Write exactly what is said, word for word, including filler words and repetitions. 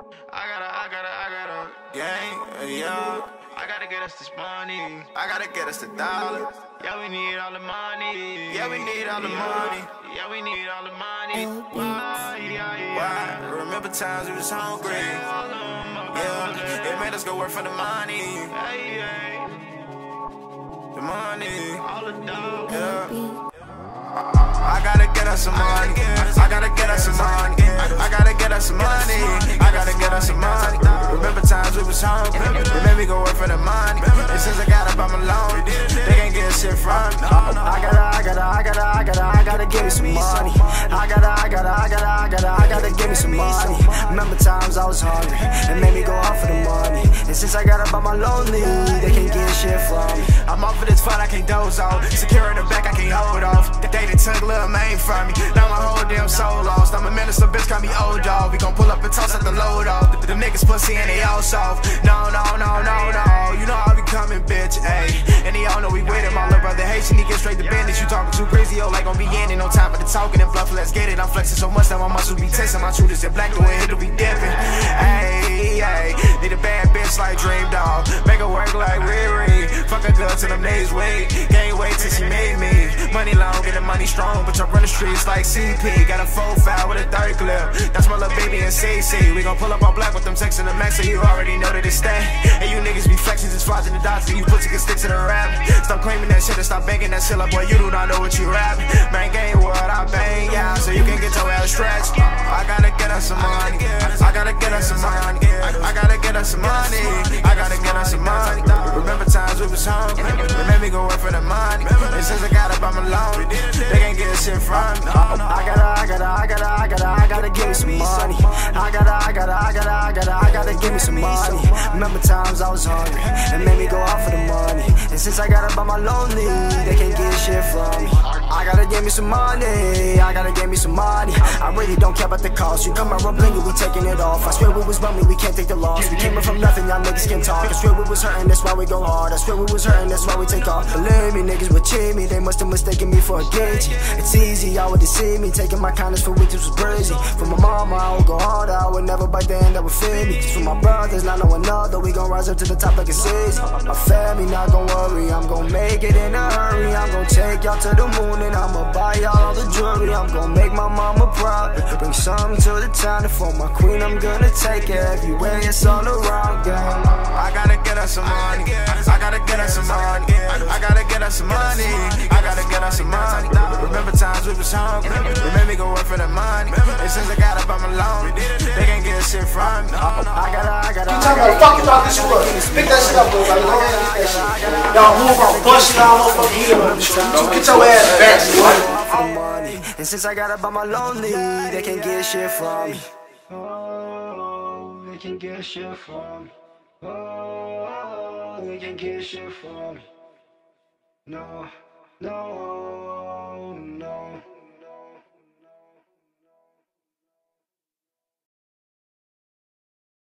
I gotta, I gotta, I gotta gang, yeah. I gotta get us this money. I gotta get us the dollars. Yeah, we need all the money. Yeah, we need all the money. Yeah, we need all the money. Why? Yeah, yeah. Why? Remember times we was hungry. Yeah, it made us go work for the money. The money. All the dough. Yeah. I gotta get us some money. I gotta get us some money. I gotta get us some money. I gotta get us some money. Remember times we was hungry. It made me go work for the money. And since I got up, I'm alone. They can't get shit from me. I gotta, I gotta, I gotta, I gotta, I gotta give me some money. I gotta, I gotta, I gotta, I gotta, I gotta give me some money. Remember times I was hungry. It made me go off for the money. And since I got up, I'm lonely. They can't get shit from me. I'm off for this fun, I can't doze off. Secure in the back, I can't hold off. They done took little main from me. Now my whole damn soul lost. I'm a minister, bitch, call me old dog. We gon' pull up and toss at the load off. The, the niggas pussy and they all soft. No, no, no, no, no. You know I be coming, bitch, ayy. And they all know we with it. My little brother Haitian, he get straight to business. You talking too crazy, yo, like gon' be in it. No time for the talking and bluffing, let's get it. I'm flexing so much that my muscles be testing. My truth is in black, the way it'll be dipping. Ayy, ayy. Need a bad bitch like Dream Dog. Make her work like Riri. Fuck a girl till them days wait. Can't wait till she made me. Money long, get the money strong, but y'all run the streets like C P. Got a full foul with a third clip. That's my little baby and C C. We gon' pull up on black with them texts in the max, so you already know that it's stay. And you niggas be flexing, just watching the dots, and you pussy can stick to the rap. Stop claiming that shit and stop begging that shit like, boy, you do not know what you rap. Man, game what I bang, yeah, so you can get your ass stretched. I gotta get us some money. I gotta get us some money. I gotta get us some money. I gotta get us some money. Remember times we was hungry. It made me go work for the money. And since I got up, I'm alone. They can't get shit from me. I gotta, I gotta, I gotta, I gotta, I gotta give me some money. I gotta, I gotta, I gotta, I gotta, I gotta give me some money. Remember times I was hungry. It made me go out for the money. And since I got up, I'm lonely. They can't get shit from me. I gotta give me some money. I gotta give me some money. I really don't care about the cost. You come around blinking, we taking it off. I swear we was bumming, we can't take the loss. We came up from nothing, y'all niggas can talk. I swear we was hurting, that's why we go hard. I swear we was hurting, that's why we take off. Believe me, niggas would cheat me. They must have mistaken me for a gauge. It's easy, y'all would deceive me. Taking my kindness for weakness was crazy. For my mama, I would go harder. I would never bite the hand that would feed me. Just for my brothers, not no another. We gon' rise up to the top like it's easy. My family not gon' worry. I'm gon' make it in a hurry. I'm gon' take y'all to the moon and I'ma buy y'all all the jewelry. I'm gon' make my mama proud. Bring some to the town, and for my queen, I'm gonna take it everywhere. It's all around, girl. I gotta get us some money. I gotta get us some money. I gotta get us some money. I gotta get us some money. Remember times we was hungry. It made me go work for the money. And since I got up, I'm alone. They can't get shit from me. I gotta, I gotta. You talking about fuck you thought this was? Pick that shit up, bro. Like, go ahead and get that shit. Y'all move on, bust y'all motherfucking head on the street. Get your ass back, boy. And since I got up, I'm lonely. They can't get shit from me. Oh, they can get shit from me. Oh, they can get shit from me. No, no, no.